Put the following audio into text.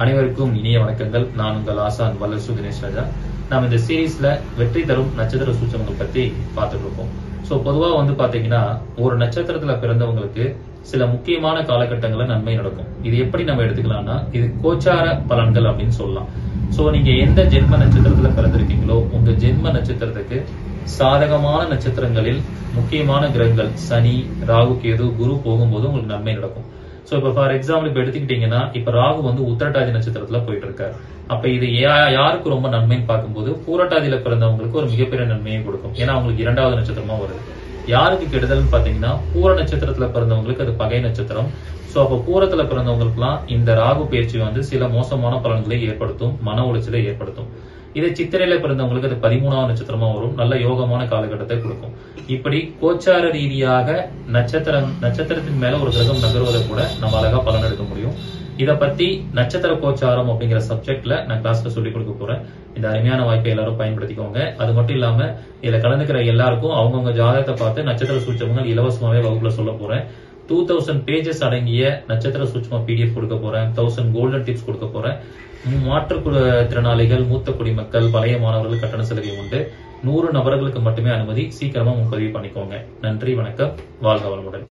அனைவருக்கும் இனிய வணக்கங்கள். நான் உங்கள் ஆசான் வல்லசு தினேஷ் ராஜா. நாம் இந்த சீரீஸ்ல வெற்றி தரும் நட்சத்திர சூட்சமங்கள் பத்தி பார்த்துட்டு இருக்கோம். சோ பொதுவா பாத்தீங்கன்னா ஒரு நட்சத்திரத்துல பிறந்தவங்களுக்கு சில முக்கியமான காலகட்டங்கள்ல நன்மை நடக்கும். இது எப்படி நம்ம எடுத்துக்கலாம்னா இது கோச்சார பலன்கள் அப்படின்னு சொல்லலாம். சோ நீங்க எந்த ஜென்ம நட்சத்திரத்துல பிறந்திருக்கீங்களோ உங்க ஜென்ம நட்சத்திரத்துக்கு சாதகமான நட்சத்திரங்களில் முக்கியமான கிரகங்கள் சனி, ராகு, கேது, குரு போகும்போது உங்களுக்கு நன்மை நடக்கும். சோ இப்ப ஃபார் எக்ஸாம்பிள் இப்ப எடுத்துக்கிட்டீங்கன்னா இப்ப ராகு உத்திரட்டாதி நட்சத்திரத்துல போயிட்டு இருக்காரு. அப்ப இது யாருக்கு ரொம்ப நன்மைன்னு பார்க்கும்போது பூரட்டாதியில பிறந்தவங்களுக்கு ஒரு மிகப்பெரிய நன்மையை கொடுக்கும். ஏன்னா அவங்களுக்கு இரண்டாவது நட்சத்திரமா வருது. யாருக்கு கெடுதல்னு பாத்தீங்கன்னா பூர நட்சத்திரத்துல பிறந்தவங்களுக்கு அது பகை நட்சத்திரம். சோ அப்ப பூரத்துல பிறந்தவங்களுக்கு எல்லாம் இந்த ராகு பயிற்சி சில மோசமான பலன்களை ஏற்படுத்தும், மன உளைச்சலை ஏற்படுத்தும். இதே சித்திரையில பிறந்தவங்களுக்கு அது 13வது நட்சத்திரமா வரும், நல்ல யோகமான காலகட்டத்தை கொடுக்கும். இப்படி கோச்சார ரீதியாக நட்சத்திரத்தின் மேல ஒரு கிரகம் நகர்வதை கூட நம்ம அழகா பலன் எடுக்க முடியும். இத பத்தி நட்சத்திர கோச்சாரம் அப்படிங்கிற சப்ஜெக்ட்ல நான் கிளாஸ்ல சொல்லிக் கொடுக்க போறேன். இந்த அருமையான வாய்ப்பை எல்லாரும் பயன்படுத்திக்கோங்க. அது மட்டும் இல்லாம இதுல கலந்துக்கிற எல்லாருக்கும் அவங்கவுங்க ஜாதகத்தை பார்த்து நட்சத்திர சூட்சமங்கள் இலவசமாவே வகுப்புல சொல்ல போறேன். 2000 பேஜஸ் அடங்கிய நட்சத்திர சூட்சம PDF கொடுக்க போறேன். 1000 கோல்டன் டிப்ஸ் கொடுக்க போறேன். மாற்றுத்திறனாளிகள், மூத்த குடிமக்கள், பழைய மாணவர்கள் கட்டண சலுகை உண்டு. 100 நபர்களுக்கு மட்டுமே அனுமதி. சீக்கிரமா முன்பதிவு பண்ணிக்கோங்க. நன்றி, வணக்கம், வாழ்க வளமுடன்.